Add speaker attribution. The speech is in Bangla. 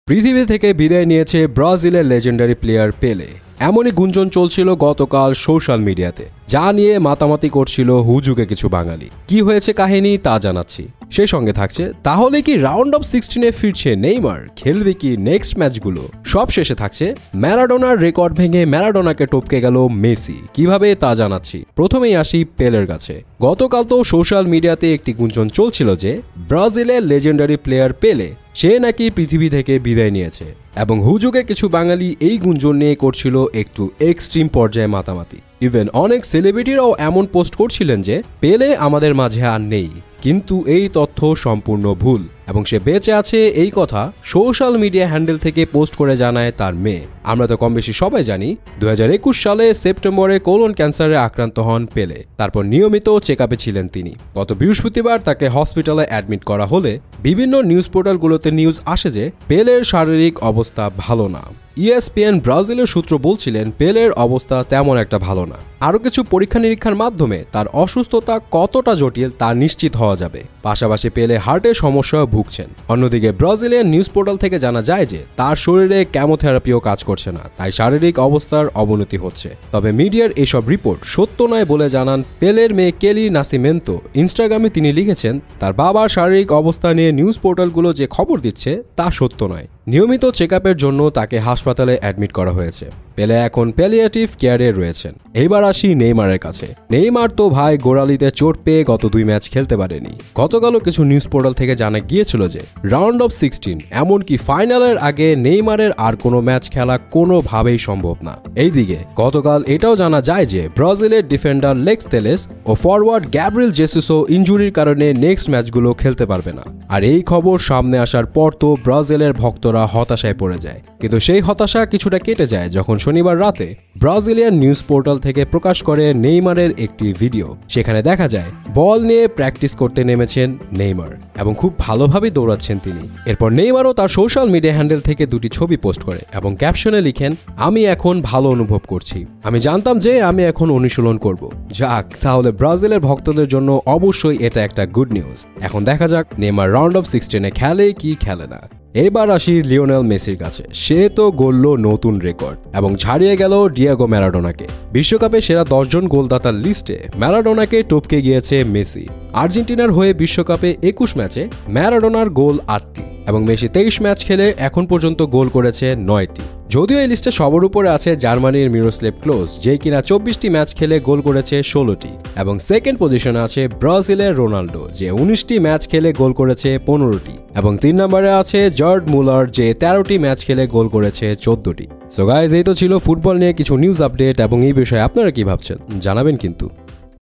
Speaker 1: পৃথিবী থেকে বিদায় নিয়েছে ব্রাজিলের লেজেন্ডারি প্লেয়ার পেলে। এমনই গুঞ্জন চলছিল গতকাল সোশ্যাল মিডিয়াতে, যা নিয়ে মাতামাতি করছিল হুজুগে কিছু বাঙালি। কি হয়েছে কাহিনী তা জানাচ্ছি, সেই সঙ্গে থাকছে তাহলে কি রাউন্ড অফ 16-এ ফিরছে নেইমার, খেলবে কি নেক্সট ম্যাচগুলো। সব শেষে থাকছে ম্যারাডোনার রেকর্ড ভেঙে ম্যারাডোনাকে টপকে গেল মেসি, কিভাবে তা জানাচ্ছি। প্রথমেই আসি পেলের কাছে। গতকাল তো সোশ্যাল মিডিয়াতে একটি গুঞ্জন চলছিল যে ব্রাজিলের লেজেন্ডারি প্লেয়ার পেলে সে নাকি পৃথিবী থেকে বিদায় নিয়েছে, এবং হুজুগে কিছু বাঙালি এই গুঞ্জন নিয়ে করছিল একটু এক্সট্রিম পর্যায়ে মাতামাতি। ইভেন অনেক সেলিব্রিটিরাও এমন পোস্ট করছিলেন যে পেলে আমাদের মাঝে আর নেই, কিন্তু এই তথ্য সম্পূর্ণ ভুল এবং সে বেঁচে আছে এই কথা সোশ্যাল মিডিয়া হ্যান্ডেল থেকে পোস্ট করে জানায় তার মেয়ে। আমরা তো কম বেশি সবাই জানি 2021 সালে সেপ্টেম্বরে কোলন ক্যান্সারে আক্রান্ত হন পেলে। তারপর নিয়মিত চেক আপে ছিলেন তিনি। গত বৃহস্পতিবার তাকে হসপিটালে অ্যাডমিট করা হলে বিভিন্ন নিউজ পোর্টালগুলোতে নিউজ আসে যে পেলের শারীরিক অবস্থা ভালো না। ESPN ব্রাজিলের সূত্র বলছিলেন পেলের অবস্থা তেমন একটা ভালো না। আরও কিছু পরীক্ষা নিরীক্ষার মাধ্যমে তার অসুস্থতা কতটা জটিল তা নিশ্চিত হওয়া যাবে। পাশাপাশি পেলে হার্টের সমস্যাও ভুগছেন। অন্যদিকে ব্রাজিলিয়ান নিউজ পোর্টাল থেকে জানা যায় যে তার শরীরে কেমোথেরাপিও কাজ করছে না, তাই শারীরিক অবস্থার অবনতি হচ্ছে। তবে মিডিয়ার এসব রিপোর্ট সত্য নয় বলে জানান পেলের মেয়ে কেলি নাসিমেন্তো। ইনস্টাগ্রামে তিনি লিখেছেন, তার বাবার শারীরিক অবস্থা নিয়ে নিউজ পোর্টালগুলো যে খবর দিচ্ছে তা সত্য নয়। নিয়মিত চেক আপের জন্য তাকে হাসপাতালে অ্যাডমিট করা হয়েছে। পেলে এখন প্যালিয়েটিভ কেয়ারে রয়েছেন। এইবার আসি নেইমারের কাছে। নেইমার তো ভাই গোড়ালিতে চোট পেয়ে গত 2 ম্যাচ খেলতে পারেনি। গতকালও কিছু নিউজ পোর্টাল থেকে জানা গিয়েছিল যে রাউন্ড অফ 16 এমনকি ফাইনালের আগে নেইমারের আর কোনো ম্যাচ খেলা কোনোভাবেই সম্ভব না। এইদিকে গতকাল এটাও জানা যায় যে ব্রাজিলের ডিফেন্ডার লেক্স তেলেস ও ফরওয়ার্ড গ্যাব্রিয়েল জেসুসও ইনজুরির কারণে নেক্সট ম্যাচগুলো খেলতে পারবে না। আর এই খবর সামনে আসার পর তো ব্রাজিলের ভক্তরা হতাশায় পড়ে যায়। কিন্তু সেই হতাশা কিছুটা কেটে যায় যখন শনিবার রাতে ব্রাজিলিয়ান নিউজ পোর্টাল থেকে প্রকাশ করে নেইমারের একটি ভিডিও। সেখানে দেখা যায় বল নিয়ে প্র্যাকটিস করতে নেমেছেন নেইমার এবং খুব ভালোভাবে দৌড়াচ্ছেন তিনি। এরপর নেইমারও তার সোশ্যাল মিডিয়া হ্যান্ডেল থেকে 2টি ছবি পোস্ট করে এবং ক্যাপশনে লিখেন, আমি এখন ভালো অনুভব করছি, আমি জানতাম যে আমি এখন অনুশীলন করব। যাক, তাহলে ব্রাজিলের ভক্তদের জন্য অবশ্যই এটা একটা গুড নিউজ। এখন দেখা যাক নেইমার রাউন্ড অফ 16-এ খেলে কি খেলে না। এবার আসি লিওনেল মেসির কাছে। সে তো গড়ল নতুন রেকর্ড এবং ছাড়িয়ে গেল ডিয়েগো ম্যারাডোনাকে। বিশ্বকাপে সেরা 10 জন গোলদাতার লিস্টে ম্যারাডোনাকে টপকে গিয়েছে মেসি। আর্জেন্টিনার হয়ে বিশ্বকাপে 21 ম্যাচে ম্যারাডোনার গোল 8টি এবং মেসি 23 ম্যাচ খেলে এখন পর্যন্ত গোল করেছে 9টি। যদিও এই লিস্টে সবার উপরে আছে জার্মানির মিরোস্লেভ ক্লোজ, যে কিনা 24টি ম্যাচ খেলে গোল করেছে 16টি, এবং সেকেন্ড পজিশনে আছে ব্রাজিলের রোনাল্ডো, যে 19টি ম্যাচ খেলে গোল করেছে 15টি, এবং 3 নম্বরে আছে জর্ড মুলার, যে 13টি ম্যাচ খেলে গোল করেছে 14টি। সো গাইজ, এই তো ছিল ফুটবল নিয়ে কিছু নিউজ আপডেট, এবং এই বিষয়ে আপনারা কি ভাবছেন জানাবেন কিন্তু।